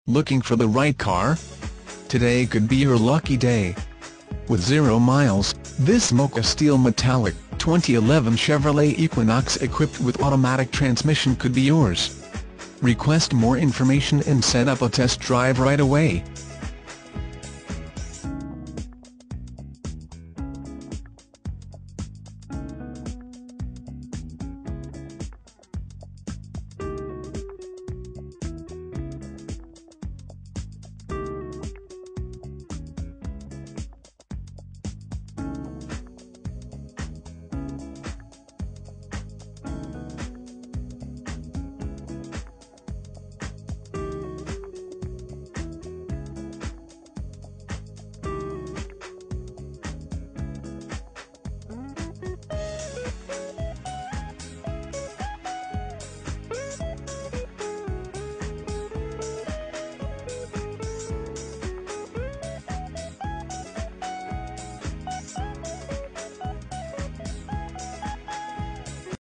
Looking for the right car? Today could be your lucky day. With 0 miles, this Mocha Steel Metallic 2011 Chevrolet Equinox equipped with automatic transmission could be yours. Request more information and set up a test drive right away.